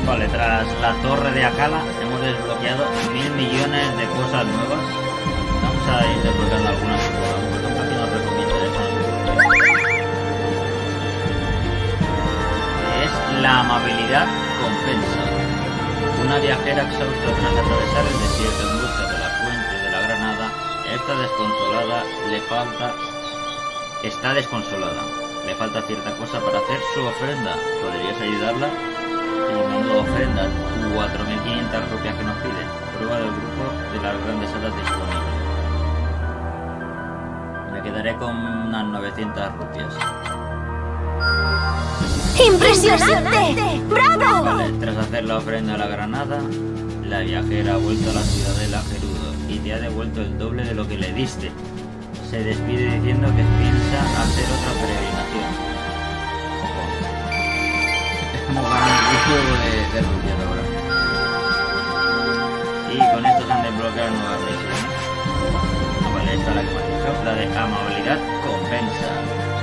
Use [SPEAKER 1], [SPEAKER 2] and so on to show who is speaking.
[SPEAKER 1] Vale, tras la torre de Akala hemos desbloqueado 1000 millones de cosas nuevas. Vamos a ir desbloqueando algunas por aquí nos recomienda es la amabilidad compensa. Una viajera exhausta tras atravesar el desierto en busca de la fuente de la granada está desconsolada, está desconsolada. Le falta cierta cosa para hacer su ofrenda. ¿Podrías ayudarla? Llamando ofrenda, 4.500 rupias que nos pide. Prueba del grupo de las grandes hadas disponibles. Me quedaré con unas 900 rupias.
[SPEAKER 2] ¡Impresionante! ¡Bravo!
[SPEAKER 1] Vale, tras hacer la ofrenda a la granada, la viajera ha vuelto a la ciudadela Gerudo y te ha devuelto el doble de lo que le diste. Se despide diciendo que piensa hacer otra peregrinación. Hemos ganado un juego de rupias ahora. Y con esto se han desbloqueado nuevas misiones. Vale, esta es la que me ha dicho, la de amabilidad compensa.